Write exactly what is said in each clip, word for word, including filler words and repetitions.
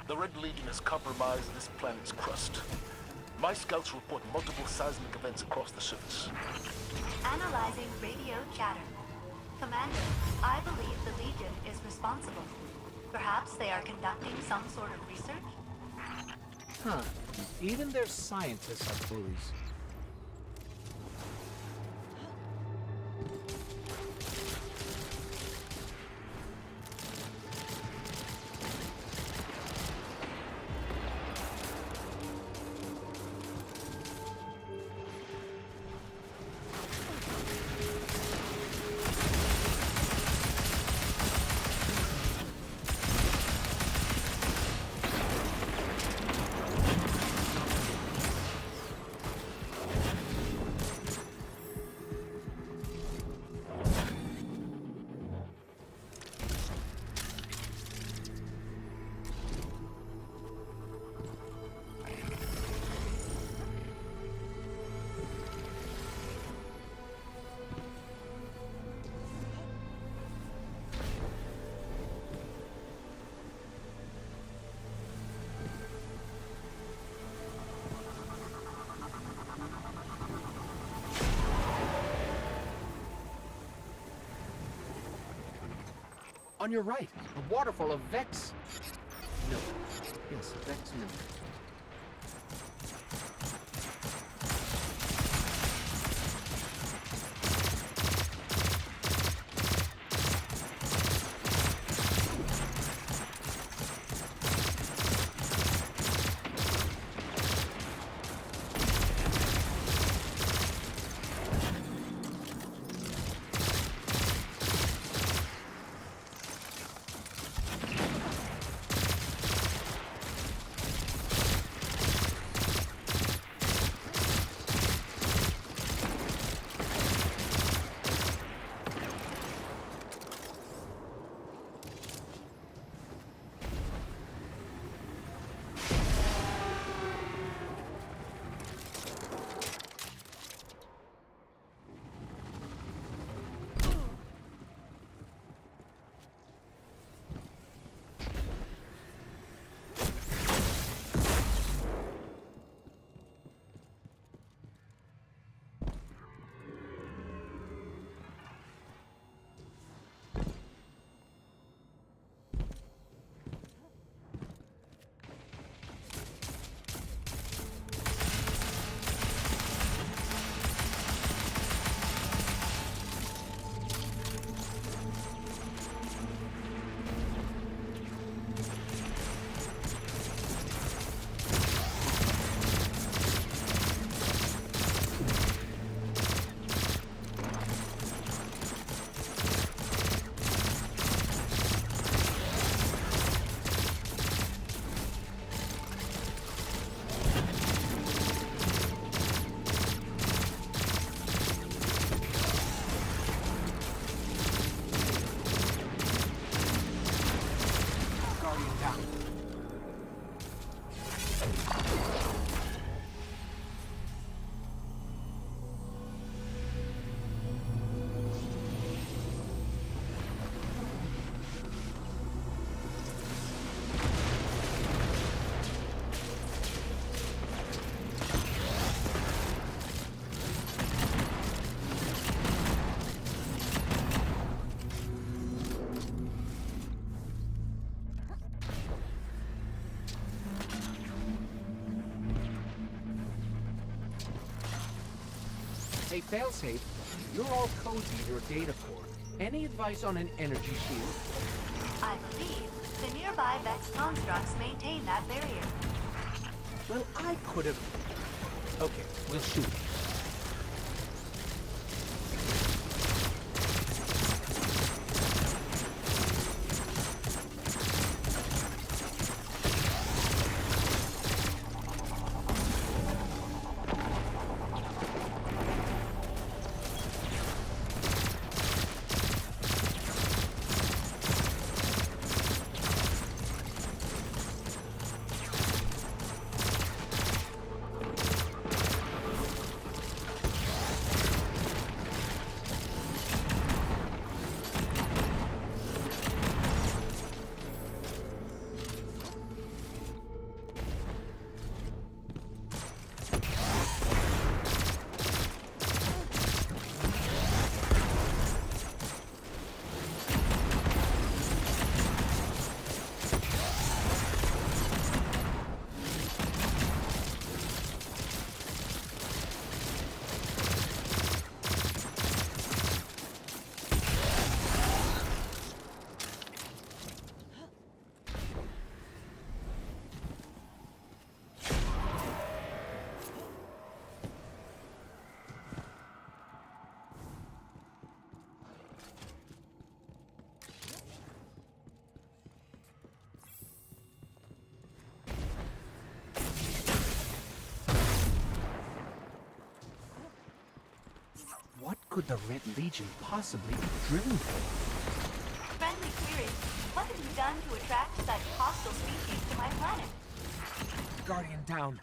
The Red Legion has compromised this planet's crust. My scouts report multiple seismic events across the surface. Analyzing radio chatter. Commander, I believe the Legion is responsible. Perhaps they are conducting some sort of research? Huh. Even their scientists are bullies. On your right, a waterfall of Vex. No. Yes, Vex milk. Hey, Failsafe, you're all cozy in your data core. Any advice on an energy shield? I believe the nearby Vex constructs maintain that barrier. Well, I could have... Okay, we'll shoot. could the Red Legion possibly be drilling for? Friendly query. What have you done to attract such hostile species to my planet? Guardian down.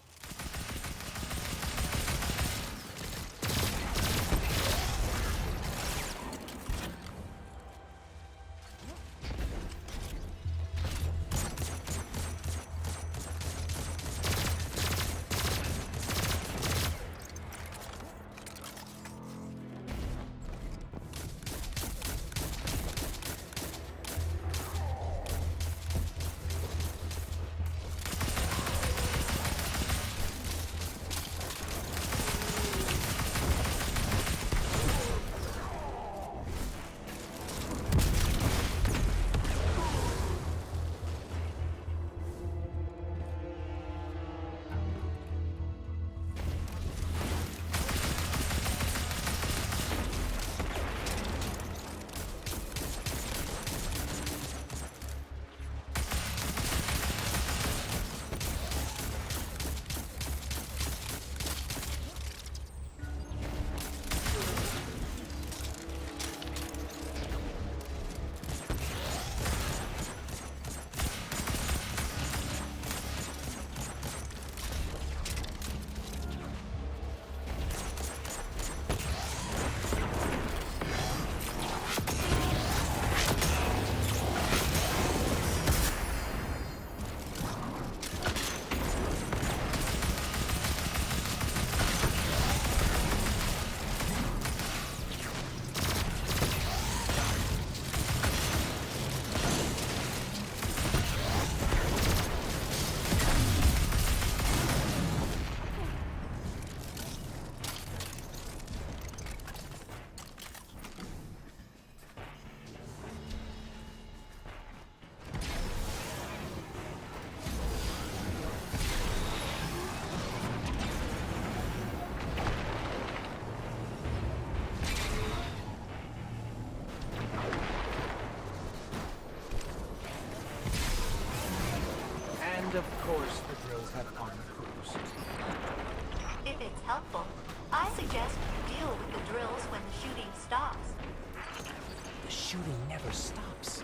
Of course, the drills have armed crews. If it's helpful, I suggest you deal with the drills when the shooting stops. The shooting never stops.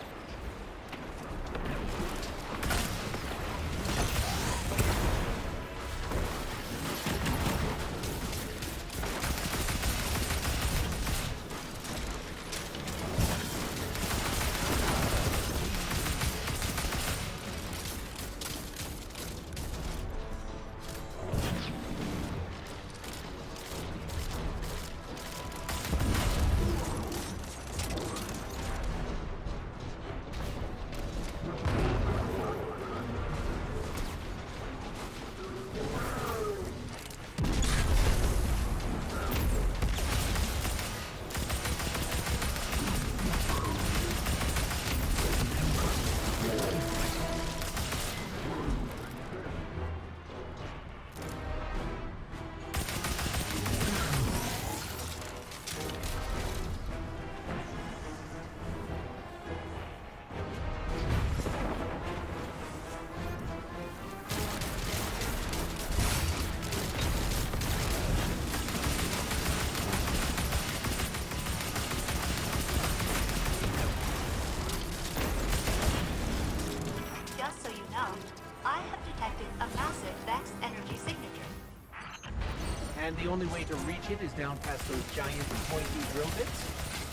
And the only way to reach it is down past those giant pointy drill bits?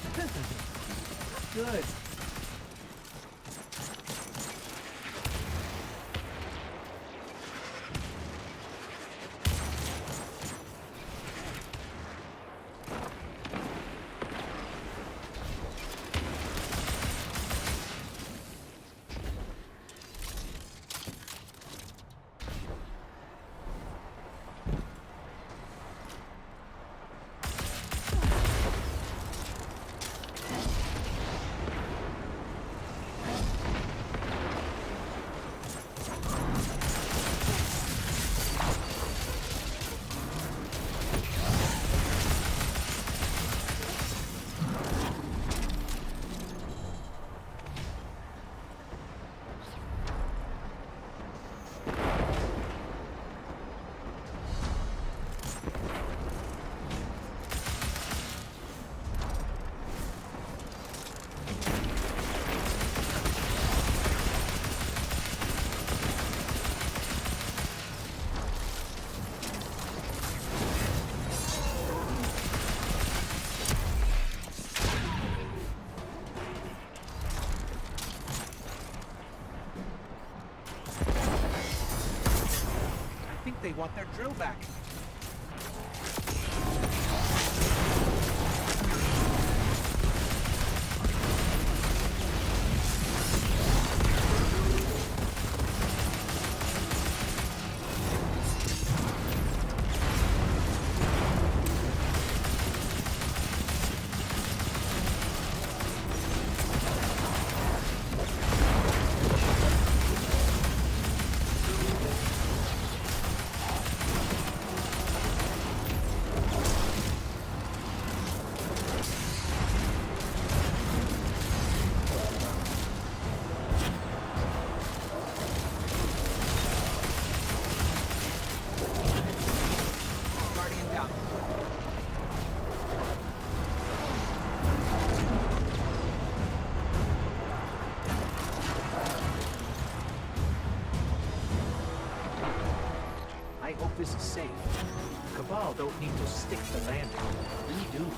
Good. they want their drill back. I hope this is safe. Cabal don't need to stick the landing. We do.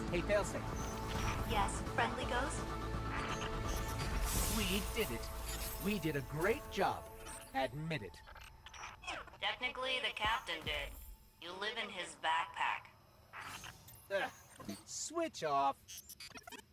Hey, Failsafe. Yes, friendly ghost? We did it. We did a great job. Admit it. Technically, the captain did. You live in his backpack. Ugh. Switch off.